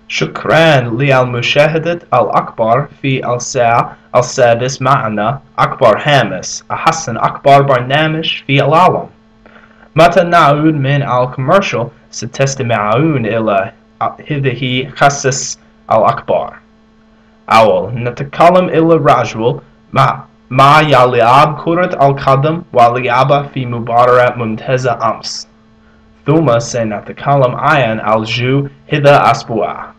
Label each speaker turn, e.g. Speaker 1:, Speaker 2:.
Speaker 1: شكرا للمشاهدة الأكبر في الساعة السادس معنا أكبر هامس أحسن أكبر برنامج في العالم. متى نعود من الكوميرشال ستستمعون إلى هذه قصص الأكبر. أول نتكلم إلى رجل ما يلعب كرة القدم ولعب في مباراة ممتازة أمس. ثم سنتكلم عن الجو هذا الأسبوع.